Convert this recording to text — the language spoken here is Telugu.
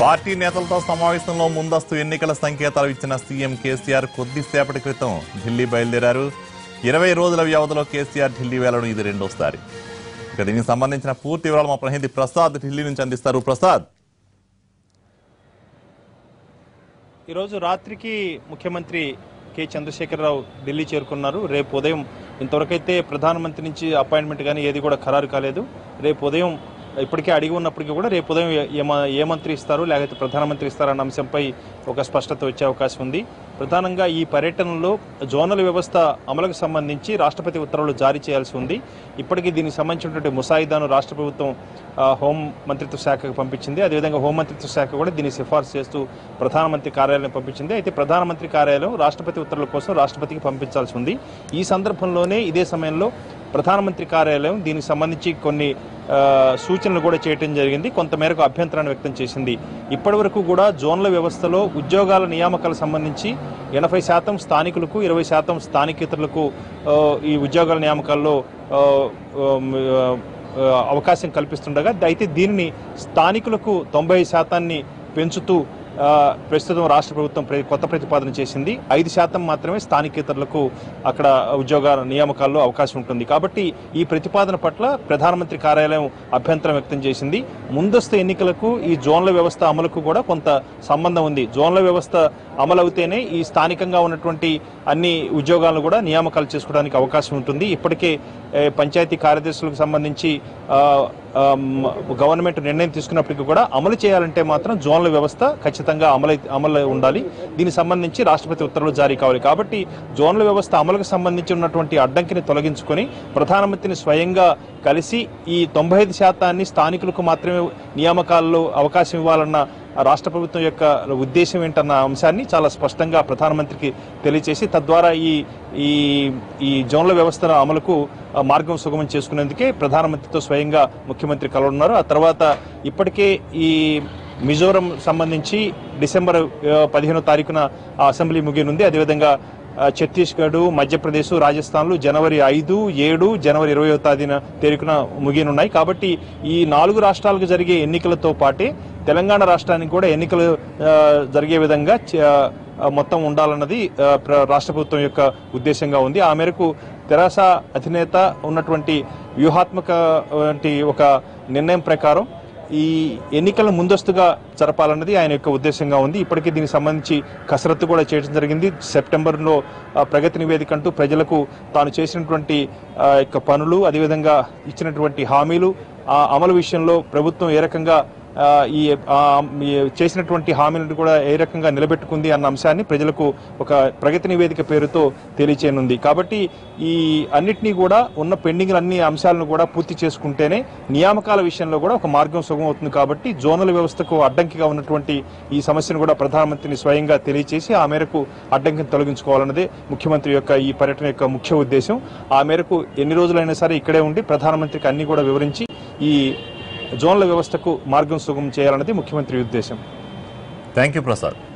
పార్టీ నేతలతో సమావేశంలో ముందస్తు ఎన్నికల సంకేతాలు ఇచ్చిన సీఎం కేసీఆర్ కొద్దిసేపటి క్రితం ఢిల్లీ బయలుదేరారు. 20 రోజుల వ్యవధిలో కేసీఆర్ ఢిల్లీ వెళ్లడం ఇది రెండోసారి. ఇక దీనికి సంబంధించిన పూర్తి వివరాలు మా ప్రతినిధి ప్రసాద్ ఢిల్లీ నుంచి అందిస్తారు. ప్రసాద్, ఈరోజు రాత్రికి ముఖ్యమంత్రి కె చంద్రశేఖరరావు ఢిల్లీ చేరుకున్నారు. రేపు ఉదయం ఇంతవరకైతే ప్రధానమంత్రి నుంచి అపాయింట్మెంట్ కానీ ఏది కూడా ఖరారు కాలేదు. రేపు ఉదయం ఇప్పటికే అడిగి ఉన్నప్పటికీ కూడా రేపు ఉదయం ఏ మంత్రి ఇస్తారు లేకపోతే ప్రధానమంత్రి ఇస్తారన్న అంశంపై ఒక స్పష్టత వచ్చే అవకాశం ఉంది. ప్రధానంగా ఈ పర్యటనలో జోనల్ వ్యవస్థ అమలుకు సంబంధించి రాష్ట్రపతి ఉత్తర్వులు జారీ చేయాల్సి ఉంది. ఇప్పటికీ దీనికి సంబంధించినటువంటి ముసాయిదాను రాష్ట్ర ప్రభుత్వం హోం మంత్రిత్వ శాఖకు పంపించింది. అదేవిధంగా హోం మంత్రిత్వ శాఖ కూడా దీన్ని సిఫార్సు చేస్తూ ప్రధానమంత్రి కార్యాలయం పంపించింది. అయితే ప్రధానమంత్రి కార్యాలయం రాష్ట్రపతి ఉత్తర్వుల కోసం రాష్ట్రపతికి పంపించాల్సి ఉంది. ఈ సందర్భంలోనే ఇదే సమయంలో ప్రధానమంత్రి కార్యాలయం దీనికి సంబంధించి కొన్ని సూచనలు కూడా చేయడం జరిగింది. కొంతమేరకు అభ్యంతరాన్ని వ్యక్తం చేసింది. ఇప్పటి వరకు కూడా జోన్ల వ్యవస్థలో ఉద్యోగాల నియామకాలకు సంబంధించి 80% స్థానికులకు 20% స్థానికేతరులకు ఈ ఉద్యోగాల నియామకాల్లో అవకాశం కల్పిస్తుండగా, అయితే దీనిని స్థానికులకు 90% పెంచుతూ ప్రస్తుతం రాష్ట్ర ప్రభుత్వం కొత్త ప్రతిపాదన చేసింది. 5% మాత్రమే స్థానికేతరులకు అక్కడ ఉద్యోగ నియామకాల్లో అవకాశం ఉంటుంది. కాబట్టి ఈ ప్రతిపాదన పట్ల ప్రధానమంత్రి కార్యాలయం అభ్యంతరం వ్యక్తం చేసింది. ముందస్తు ఎన్నికలకు ఈ జోన్ల వ్యవస్థ అమలుకు కూడా కొంత సంబంధం ఉంది. జోన్ల వ్యవస్థ అమలు అవుతేనే ఈ స్థానికంగా ఉన్నటువంటి అన్ని ఉద్యోగాలను కూడా నియామకాలు చేసుకోవడానికి అవకాశం ఉంటుంది. ఇప్పటికే పంచాయతీ కార్యదర్శులకు సంబంధించి గవర్నమెంట్ నిర్ణయం తీసుకున్నప్పటికీ కూడా అమలు చేయాలంటే మాత్రం జోన్ల వ్యవస్థ ఖచ్చితంగా అమలు ఉండాలి. దీనికి సంబంధించి రాష్ట్రపతి ఉత్తర్వులు జారీ కావాలి. కాబట్టి జోన్ల వ్యవస్థ అమలుకు సంబంధించి ఉన్నటువంటి అడ్డంకిని తొలగించుకొని ప్రధానమంత్రిని స్వయంగా కలిసి ఈ 95% స్థానికులకు మాత్రమే నియామకాల్లో అవకాశం ఇవ్వాలన్న రాష్ట్ర ప్రభుత్వం యొక్క ఉద్దేశం ఏంటన్న అంశాన్ని చాలా స్పష్టంగా ప్రధానమంత్రికి తెలియజేసి తద్వారా ఈ జోన్ల వ్యవస్థల అమలుకు మార్గం సుగమం చేసుకునేందుకే ప్రధానమంత్రితో స్వయంగా ముఖ్యమంత్రి కలవనున్నారు. ఆ తర్వాత ఇప్పటికే ఈ మిజోరం సంబంధించి డిసెంబర్ 15వ తారీఖున అసెంబ్లీ ముగియనుంది. అదేవిధంగా ఛత్తీస్గఢ్, మధ్యప్రదేశ్, రాజస్థాన్లు జనవరి 5, 7, జనవరి 20వ తేదీన ముగియనున్నాయి. కాబట్టి ఈ 4 రాష్ట్రాలకు జరిగే ఎన్నికలతో పాటే తెలంగాణ రాష్ట్రానికి కూడా ఎన్నికలు జరిగే విధంగా మొత్తం ఉండాలన్నది రాష్ట్ర ప్రభుత్వం యొక్క ఉద్దేశంగా ఉంది. ఆ మేరకు తెరాస అధినేత ఉన్నటువంటి వ్యూహాత్మక ఒక నిర్ణయం ప్రకారం ఈ ఎన్నికలను ముందస్తుగా జరపాలన్నది ఆయన యొక్క ఉద్దేశంగా ఉంది. ఇప్పటికీ దీనికి సంబంధించి కసరత్తు కూడా చేయడం జరిగింది. సెప్టెంబర్లో ప్రగతి నివేదిక అంటూ ప్రజలకు తాను చేసినటువంటి యొక్క పనులు, అదేవిధంగా ఇచ్చినటువంటి హామీలు, ఆ అమలు విషయంలో ప్రభుత్వం ఏ రకంగా ఈ చేసినటువంటి హామీలను కూడా ఏ రకంగా నిలబెట్టుకుంది అన్న అంశాన్ని ప్రజలకు ఒక ప్రగతి నివేదిక పేరుతో తెలియచేయనుంది. కాబట్టి ఈ అన్నిటినీ కూడా ఉన్న పెండింగ్ అన్ని అంశాలను కూడా పూర్తి చేసుకుంటేనే నియామకాల విషయంలో కూడా ఒక మార్గం సుగమం అవుతుంది. కాబట్టి జోనల్ వ్యవస్థకు అడ్డంకిగా ఉన్నటువంటి ఈ సమస్యను కూడా ప్రధానమంత్రిని స్వయంగా తెలియచేసి ఆ మేరకు అడ్డంకిని తొలగించుకోవాలన్నదే ముఖ్యమంత్రి యొక్క ఈ పర్యటన యొక్క ముఖ్య ఉద్దేశం. ఆ మేరకు ఎన్ని రోజులైనా సరే ఇక్కడే ఉండి ప్రధానమంత్రికి అన్ని కూడా వివరించి ఈ జోన్ల వ్యవస్థకు మార్గం సుగమం చేయాలన్నది ముఖ్యమంత్రి ఉద్దేశం. Thank you Prasad.